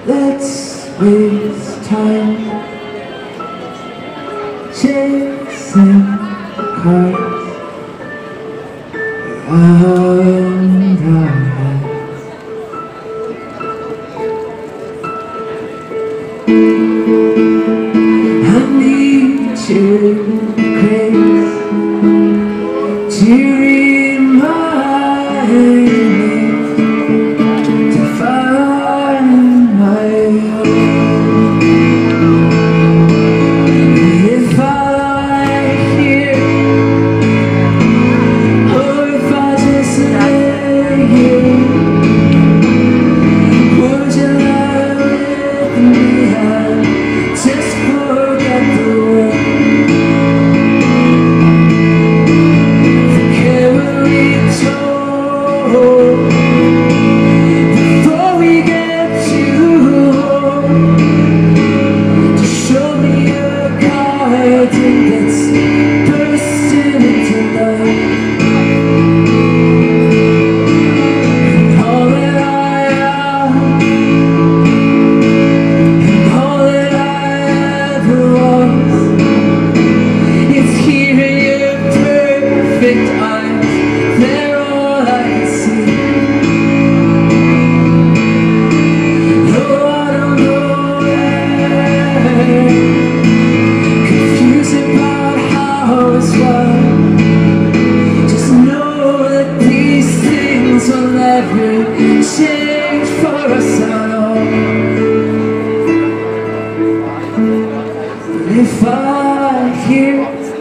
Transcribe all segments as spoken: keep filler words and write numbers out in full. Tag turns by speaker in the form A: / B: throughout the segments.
A: Let's waste time chasing cars around our heads. I need your grace to remind me to find my own. If I lie here, or if I just lay here, would you lie with me? I'd just forget the world. Forget what we told before we get too old. Just show me a card that's bursting into life. And all that I am, and all that I ever was, it's here in your perfect eyes. They're all I can see. No, I don't know where, confused about how it's why. Just know that these things will never change for us at all. But if I hear,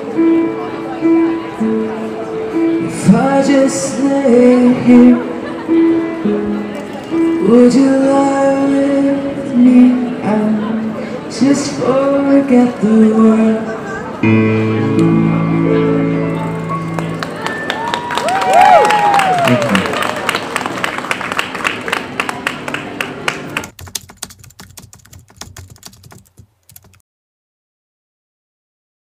A: if I just lay here, would you lie with me and just forget the world?